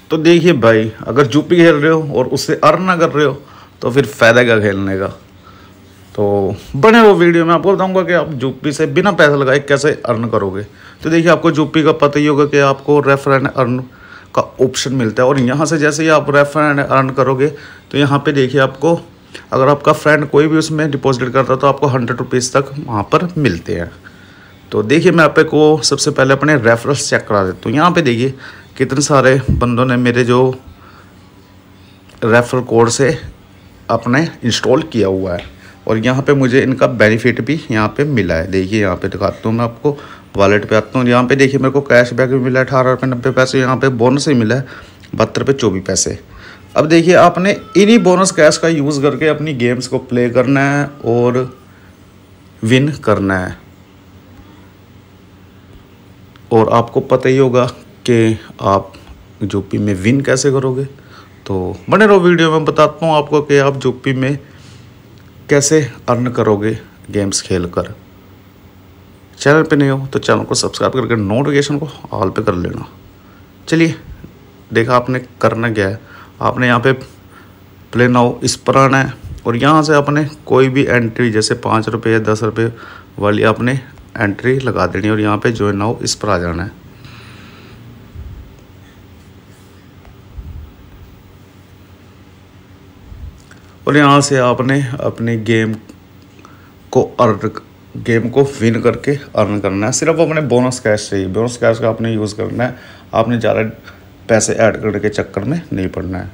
तो देखिए भाई, अगर यूपी खेल रहे हो और उससे अर्न ना कर रहे हो तो फिर फ़ायदा क्या खेलने का। तो बने वो वीडियो में आपको बताऊंगा कि आप यूपी से बिना पैसा लगाए कैसे अर्न करोगे। तो देखिए, आपको यूपी का पता ही होगा कि आपको रेफर एंड अर्न का ऑप्शन मिलता है, और यहाँ से जैसे ही आप रेफर एंड अर्न करोगे तो यहाँ पे देखिए, आपको अगर आपका फ्रेंड कोई भी उसमें डिपॉजिट करता है तो आपको 100 रुपीज़ तक वहाँ पर मिलते हैं। तो देखिए, मैं आप को सबसे पहले अपने रेफरल्स चेक करा देता हूँ। यहाँ पे देखिए कितने सारे बंदों ने मेरे जो रेफरल कोड से अपने इंस्टॉल किया हुआ है, और यहाँ पे मुझे इनका बेनिफिट भी यहाँ पे मिला है। देखिए, यहाँ पे दिखाता हूँ मैं आपको, वॉलेट पे आता हूँ। यहाँ पे देखिए, मेरे को कैशबैक भी मिला है 18 रुपये 90 पैसे। यहाँ पे बोनस ही मिला है 72 रुपये 24 पैसे। अब देखिए, आपने इन्हीं बोनस कैश का यूज़ करके अपनी गेम्स को प्ले करना है और विन करना है। और आपको पता ही होगा कि आप यूपी में विन कैसे करोगे। तो बने रहो वीडियो में, बताता हूँ आपको कि आप यूपी में कैसे अर्न करोगे गेम्स खेलकर। चैनल पे नहीं हो तो चैनल को सब्सक्राइब करके नोटिफिकेशन को ऑल पे कर लेना। चलिए, देखा आपने करना क्या है, आपने यहाँ पे प्ले नाउ इस पर आना है, और यहाँ से आपने कोई भी एंट्री जैसे 5 रुपये या 10 रुपये वाली आपने एंट्री लगा देनी है, और यहाँ पे ज्वाइन नाउ इस पर आ जाना है। और यहाँ से आपने अपने गेम को विन करके अर्न करना है। सिर्फ अपने बोनस कैश चाहिए, बोनस कैश का आपने यूज़ करना है। आपने ज़्यादा पैसे ऐड करने के चक्कर में नहीं पड़ना है।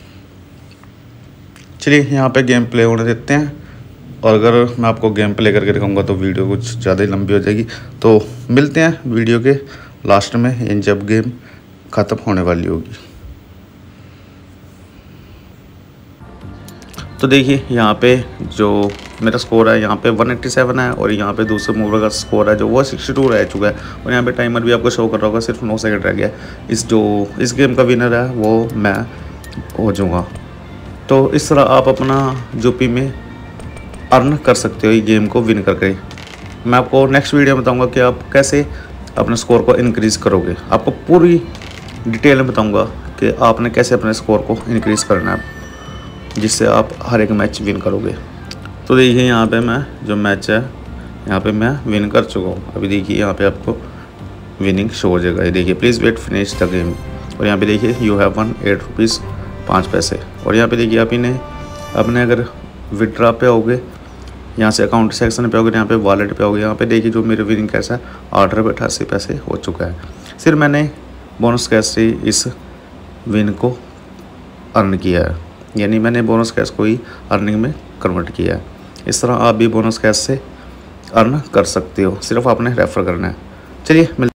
चलिए, यहाँ पे गेम प्ले होने देते हैं, और अगर मैं आपको गेम प्ले करके दिखाऊंगा तो वीडियो कुछ ज़्यादा ही लंबी हो जाएगी। तो मिलते हैं वीडियो के लास्ट में, जब गेम ख़त्म होने वाली होगी। तो देखिए, यहाँ पे जो मेरा स्कोर है यहाँ पे 187 है, और यहाँ पे दूसरे मूवर का स्कोर है जो वो 62 रह चुका है, और यहाँ पे टाइमर भी आपको शो कर रहा होगा, सिर्फ 9 सेकंड रह गया। इस गेम का विनर है वो मैं हो जाऊँगा। तो इस तरह आप अपना यूपी में अर्न कर सकते हो ये गेम को विन करके। मैं आपको नेक्स्ट वीडियो में बताऊँगा कि आप कैसे अपने स्कोर को इनक्रीज़ करोगे। आपको पूरी डिटेल में बताऊँगा कि आपने कैसे अपने स्कोर को इनक्रीज़ करना है, जिससे आप हर एक मैच विन करोगे। तो देखिए, यहाँ पे मैं जो मैच है यहाँ पे मैं विन कर चुका हूँ। अभी देखिए, यहाँ पे आपको विनिंग शो हो जाएगा। ये देखिए, please wait finish the game, और यहाँ पे देखिए यू हैव वन 8 रुपीज़ 5 पैसे। और यहाँ पे देखिए, आप इन्हें अपने अगर विड्रा पे आओगे, यहाँ से अकाउंट सेक्शन पे आओगे, यहाँ पे वॉलेट पे आओगे, यहाँ पे देखिए जो मेरे विनिंग कैश है 8 रुपये 88 पैसे हो चुका है। सिर्फ मैंने बोनस कैश से इस विन को अर्न किया है, यानी मैंने बोनस कैश को ही अर्निंग में कन्वर्ट किया है। इस तरह आप भी बोनस कैश से अर्न कर सकते हो, सिर्फ आपने रेफ़र करना है। चलिए